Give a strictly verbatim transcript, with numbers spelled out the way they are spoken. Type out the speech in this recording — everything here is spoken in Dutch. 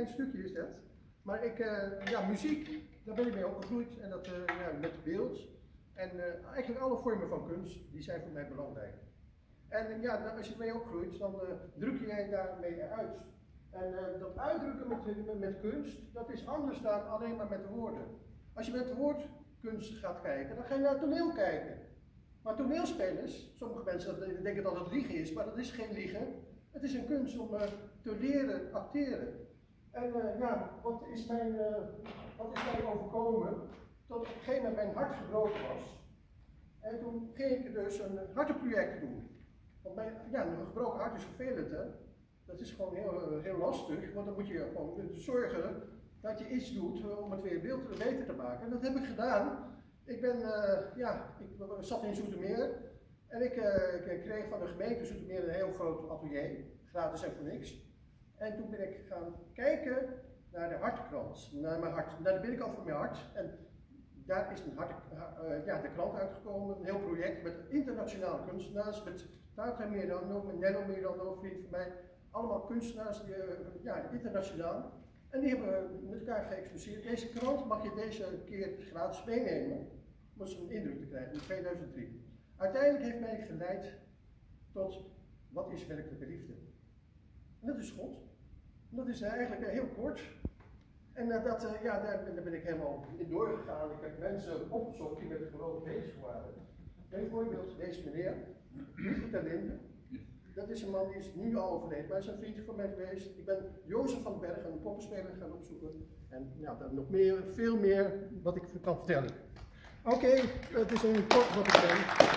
klein stukje is dat. Maar ik, uh, ja, muziek, daar ben ik mee opgegroeid. En dat uh, ja, met beeld. En uh, eigenlijk alle vormen van kunst, die zijn voor mij belangrijk. En ja, als je ermee opgroeit, dan uh, druk je je daarmee uit. En uh, dat uitdrukken met, met, met kunst, dat is anders dan alleen maar met de woorden. Als je met de woordkunst gaat kijken, dan ga je naar het toneel kijken. Maar toneelspelers, sommige mensen denken dat het liegen is, maar dat is geen liegen. Het is een kunst om uh, te leren acteren. En uh, ja, wat is, mijn, uh, wat is mij overkomen? Dat op een gegeven moment mijn hart gebroken was. En toen ging ik dus een hartenproject doen. Want mijn, ja, een gebroken hart is vervelend, hè? Dat is gewoon heel, heel lastig, want dan moet je gewoon zorgen dat je iets doet om het weer beeld beter te maken. En dat heb ik gedaan. Ik ben, uh, ja, ik zat in Zoetermeer en ik, uh, ik kreeg van de gemeente Zoetermeer een heel groot atelier, gratis en voor niks. En toen ben ik gaan kijken naar de hartenkrant, naar mijn hart. Daar ben ik al voor mijn hart. En daar is een hart, uh, ja, de krant uitgekomen, een heel project met internationale kunstenaars, met Tata Mirando, met Nello Mirando, een vriend van mij. Allemaal kunstenaars, die, uh, ja, internationaal. En die hebben met elkaar geëxposeerd. Deze krant mag je deze keer gratis meenemen, om eens een indruk te krijgen, in tweeduizend drie. Uiteindelijk heeft mij geleid tot, wat is werkelijke liefde? En dat is God. En dat is eigenlijk uh, heel kort. En uh, dat, uh, ja, daar, daar ben ik helemaal in doorgegaan. Ik heb mensen opgezocht die met het geloof bezig waren. Bijvoorbeeld deze meneer, Pieter Linde. Dat is een man die is nu al overleden, maar hij is een vriend van mij geweest. Ik ben Jozef van den Berg, een poppenspeler, gaan opzoeken. En nou, dan nog meer, veel meer wat ik kan vertellen. Oké, okay, het is een kort wat ik ben.